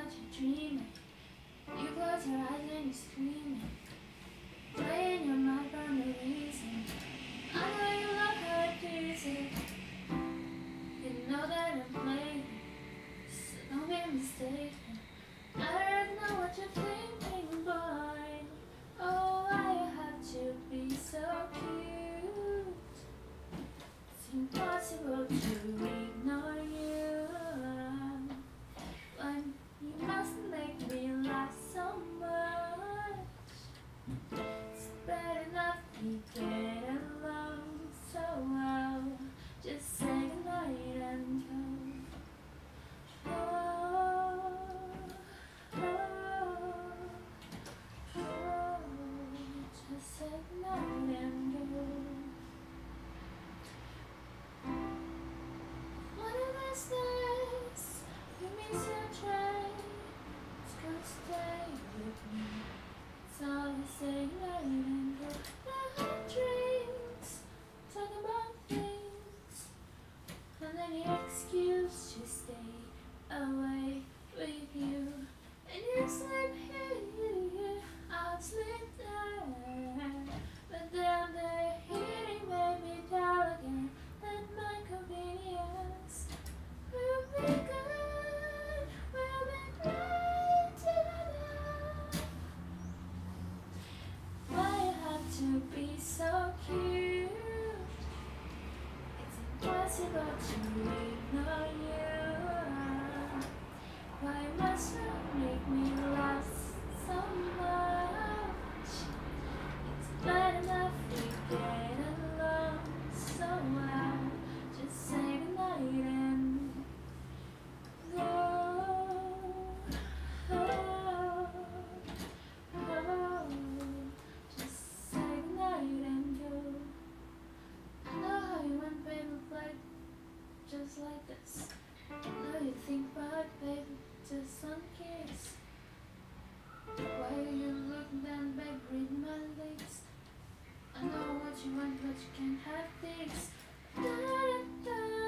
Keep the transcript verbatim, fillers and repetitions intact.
that you're dreaming. You close your eyes and you're screaming, playing your mind for no reason. I know you love how it feels it. You know that I'm playing, so don't be mistaken. I don't know what you're thinking, boy. Oh, why you have to be so cute? It's impossible to ignore you. When you must make me laugh so much. It's bad enough we get along so well. Just say goodnight and go. Oh, oh, oh, just say goodnight and go. One of these days, you miss your train. It's gonna stay with me. So you say goodnight and go. Now have drinks, talk about things, and any excuse to stay away with you. And you sleep here, I'll sleep there. But then the heating made me dull again. And my convenience will be good, we'll be great together. Why you have to be so cute? It's impossible to ignore you. Why must you make me laugh so much? It's bad enough we get along so well. Just say goodnight and go. Oh, oh, just say goodnight and go. I know how you want paper plate just like this. I know you think about paper just one kiss. Why are you looking down back, reading my lips? I know what you want, but you can't have this. Da, da, da.